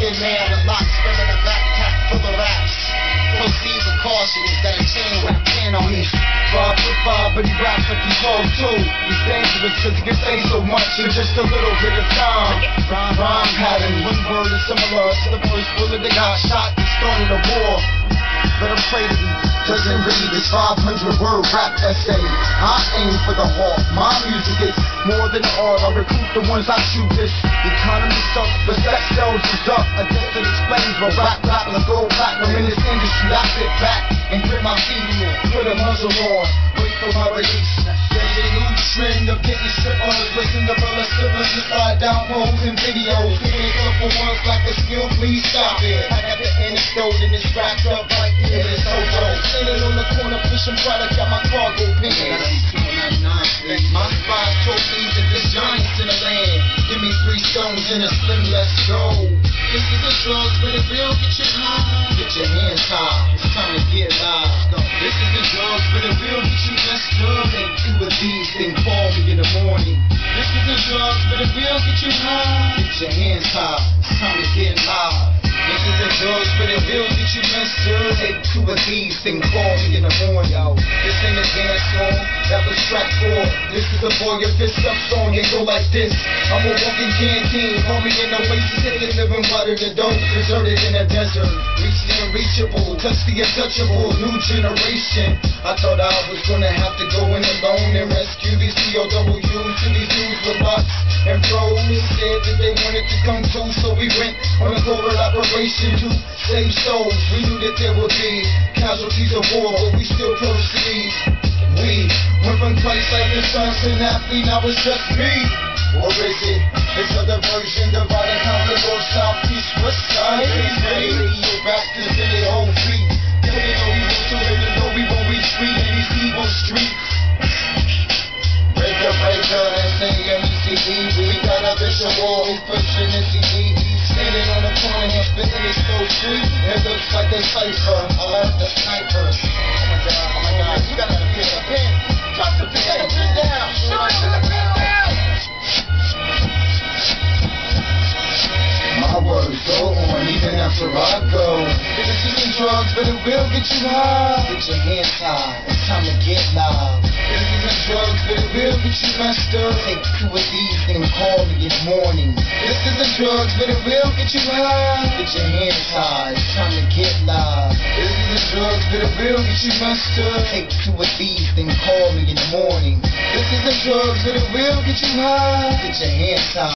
Wanted man with locks, wearing a backpack full of raps. Proceed with caution, is that a chain rap pin on me? 5'5", but he raps like he's 12'2". He's dangerous cause he can say so much in just a little bit of time. Rhyme pattern, one word is similar to the first bullet that got shot and started a war. Let him pray that he doesn't read this 500-word rap essay. I aim for the heart. My music is more than art. I recruit the ones I shoot this. Economy sucks, but sex sells is up. A death that explains why rap battle and go platinum in this industry. I sit back and grip my feet, put a muzzle on, wait for my release. There's a new trend of getting strippers, listen to Bella Strippers, just slide down poles and videos. Give me a couple ones like a skill, please stop it. I got the anecdote and it's wrapped up right here in Sojo. Standing on the corner pushing product, got my cargo pants. My 5 trophies and the giants in the land. Give me 3 stones and a slim, let's go. This is the drugs, but it will get you high. Get your hands high, it's time to get live. This is the drugs, but it will get you messed up. Take 2 of these, then call me in the morning. This is the drugs, but it will get you high. Get your hands high, it's time to get live. This is the drugs, but it will get you messed up. Take 2 of these, then call me in the morning. This ain't a dance song, that was track 4. This is a boy, your fist up song, and go like this. I'm a walking canteen, call me in the oasis, living water the dope, deserted in a desert. Reach the unreachable, touch the untouchable, new generation. I thought I was gonna have to go in alone and rescue these POWs to these dudes with lots and pros. Said that they wanted to come too, so we went on a covert operation to save souls. We knew that there would be casualties of war, but we still proceed. We went from Christ like the Son to an athlete, now it's just me. Or is it? It's other version, divide and conquer, north, south, east, west side. Radio bastards in their whole feet. They know we will do it, they know we won't retreat in these evil streets. Breaker, S-A-M-E-C-E. We got a bishop wall, he's pushing the CD. Standing on the corner, he's spitting his so sweet. It looks like a cipher, I love the snipers. Oh my God, you gotta get a pen. Drop the pen down. My words go on even after I go. This isn't drugs, but it will get you high. Get your hands high, it's time to get live. This isn't drugs, but it will get you messed up. Take 2 of these, then call me in the morning. This isn't drugs, but it will get you high. Get your hands high, it's time to get live. This isn't drugs, but it will get you messed up. Take 2 of these, then call me in the morning. This isn't drugs, but it will get you high. Get your hands high.